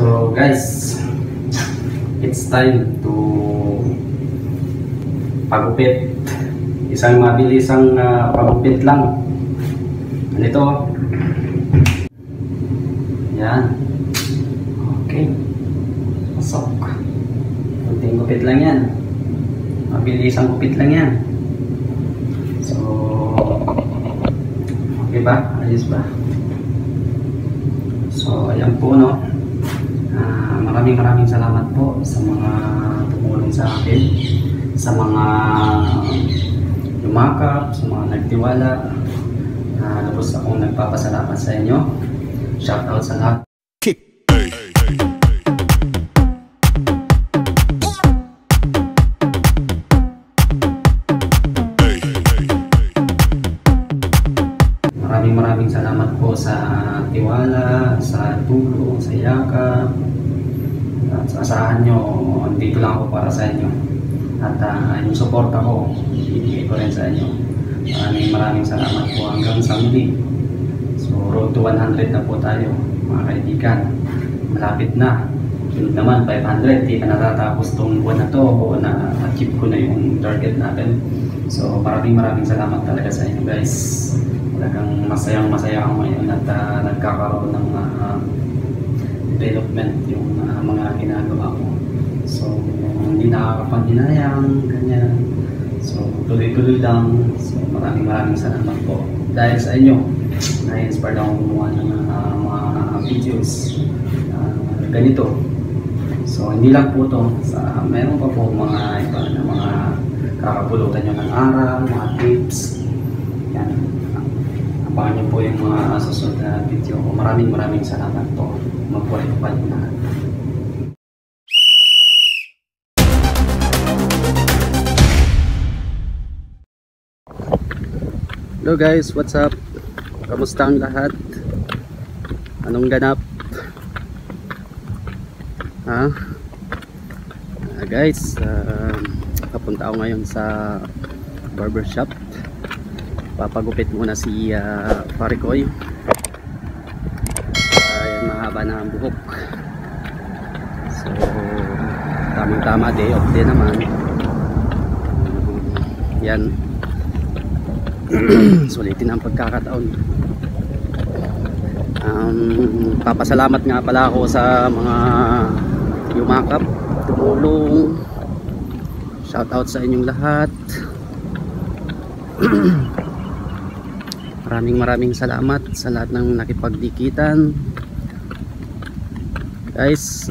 So guys, it's time to pagupit. Isang mabilisang pagupit lang. Ganito. Yan. Okay. Pasok. Kunting gupit lang yan. Mabilisang gupit lang yan. So, okay ba? Ayos ba? So, ayan po, no? Maraming salamat po sa mga tumulong sa akin, sa mga lumakap, sa mga nagtiwala. Lubos akong nagpapasalamat sa inyo. Shoutout sa lahat. Maraming salamat po sa tiwala, sa tulong, sa yakap. At asahan nyo, dito lang ako para sa inyo. At yung support ko, ibigay ko rin sa inyo. Maraming salamat po hanggang sa muli. So road to 100 na po tayo, mga kaibigan. Malapit na. Sunod naman 500, di pa natatapos tong buwan na to o na-achieve ko na yung target natin. So maraming salamat talaga sa inyo guys. Talagang masaya ako ngayon at nagkakaroon ng development yung mga ginagawa ko. So hindi nakakapanghinayang ganyan. So tuloy-tuloy lang. So maraming salamat po dahil sa inyo. Na-inspired akong gumawa ng mga videos ganito. So hindi lang po to, meron pa po mga iba na mga kakapulutan nyo ng aral, mga tips. Yan. Abangan nyo po yung mga susunod na video ko. Maraming salamat po. Mabuhay po kayo lahat. Hello guys, what's up? Kamusta ang lahat? Anong ganap? Guys, papunta ako ngayon sa barbershop. Papagupit muna si Parikoy. Mahaba na ang buhok. So tamang-tama, day off din naman. Yan. Sulitin ang pagkakataon. Papasalamat nga pala ako sa mga yumakap, tumulong. Shoutout sa inyong lahat. Maraming salamat sa lahat ng nakipagdikitan. Guys,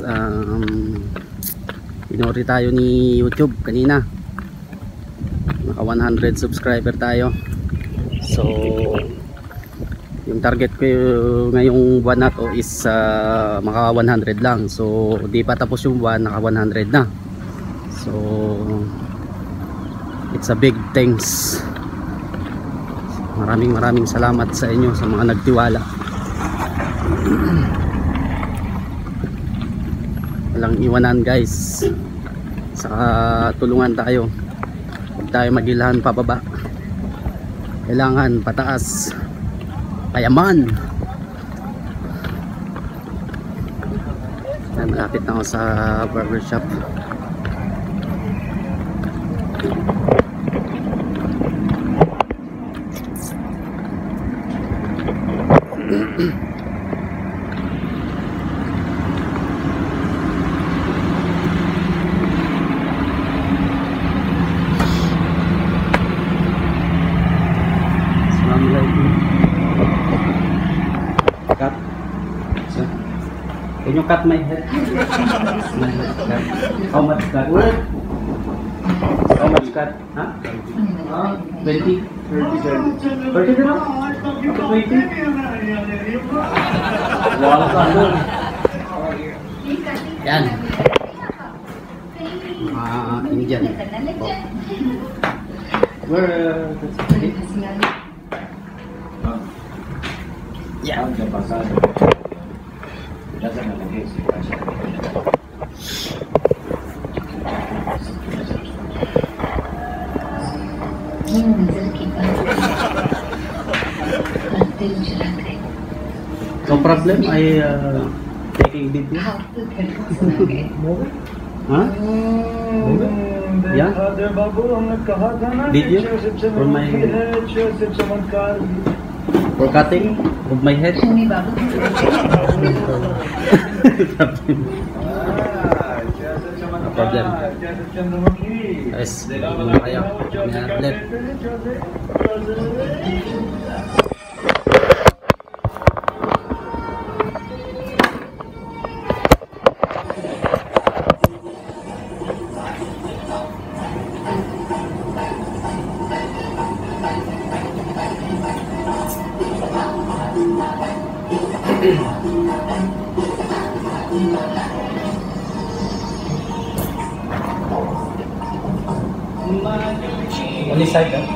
pinori tayo ni YouTube kanina. Naka 100 subscriber tayo. So yung target ko ngayong buwan na to is maka 100 lang. So di pa tapos yung buwan, naka 100 na. So it's a big thanks. Maraming salamat sa inyo, sa mga nagtiwala. Walang iwanan guys. Saka tulungan tayo. Huwag tayo magilahan pababa. Kailangan pataas. Payaman. Malapit na ako sa barbershop. Cut. So, can you cut my hair? My hair cut. How much cut? How much cut? Huh? 20? 30 din ako? Ako 20? Wala ka doon. Yan. Indian. Where? Ya. No problem. I taking video. Huh? Yeah? Video for my for cutting of my head. No problem. Guys, muna kayo. Left. Only side, huh?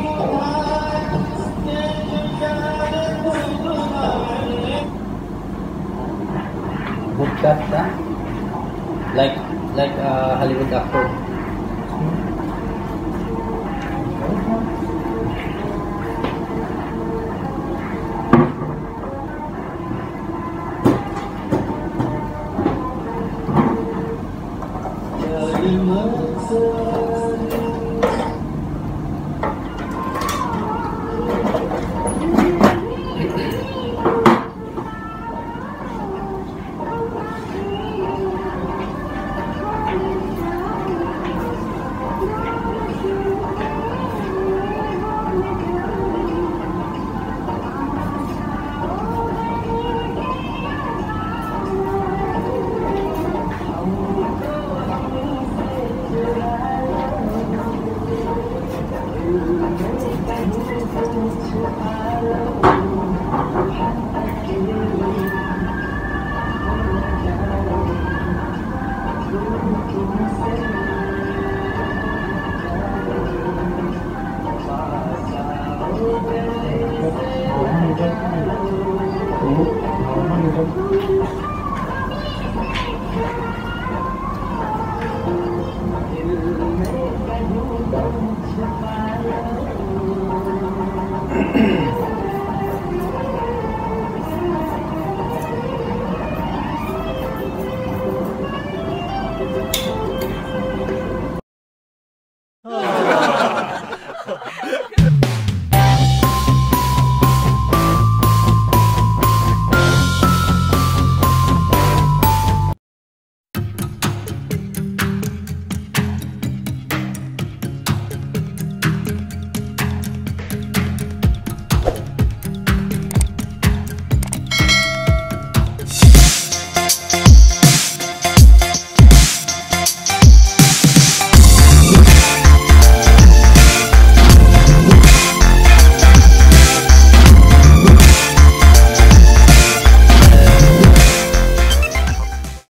Good cut, huh? Like Hollywood actor.